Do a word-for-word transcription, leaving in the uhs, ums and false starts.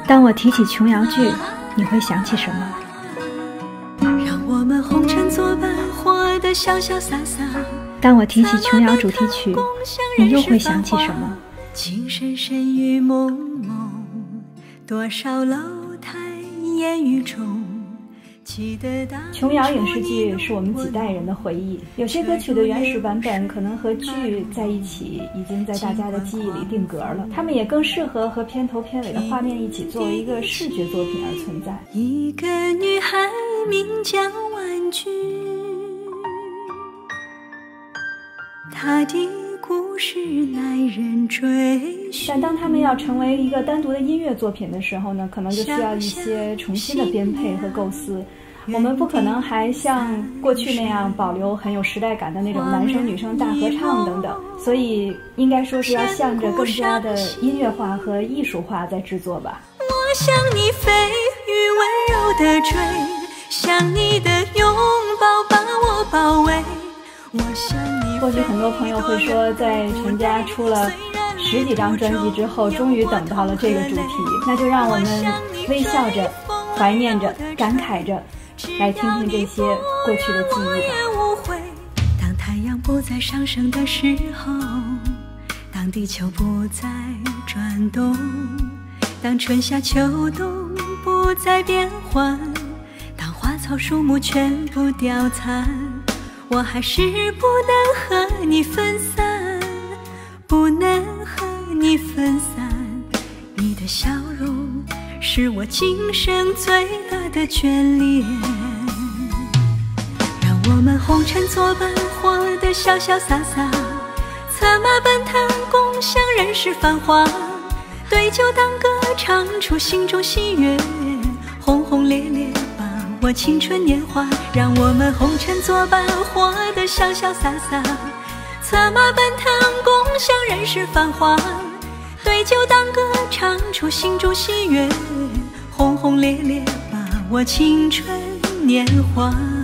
当我提起琼瑶剧，你会想起什么？ 让我们红尘作伴，活得潇潇洒洒。 当我提起琼瑶主题曲，你又会想起什么？ 情深深雨蒙蒙，多少楼台烟雨中。 琼瑶影视剧是我们几代人的回忆，有些歌曲的原始版本可能和剧在一起，已经在大家的记忆里定格了，它们也更适合和片头片尾的画面一起作为一个视觉作品而存在。 一个女孩名叫婉君，她的故事耐人追寻。 但当他们要成为一个单独的音乐作品的时候呢，可能就需要一些重新的编配和构思。我们不可能还像过去那样保留很有时代感的那种男生女生大合唱等等，所以应该说是要向着更加的音乐化和艺术化在制作吧。 我向你飞，雨温柔的追，向你的拥抱把我包围。我向你或许很多朋友会说，在陈家出了十几张专辑之后，终于等到了这个主题，那就让我们微笑着、怀念着、感慨着，来听听这些过去的记忆吧。 当太阳不再上升的时候，当地球不再转动，当春夏秋冬不再变换，当花草树木全部凋残，我还是不能和你分散，不能和你分散。你的笑容是我今生最大的眷恋。让我们红尘作伴，活得潇潇洒洒，策马奔腾，共享人世繁华。对酒当歌，唱出心中喜悦，轰轰烈烈把握青春年华。让我们红尘作伴，活得潇潇洒洒，策马奔腾，共享人世繁华。对酒当歌，唱出心中喜悦，轰轰烈烈把握青春年华。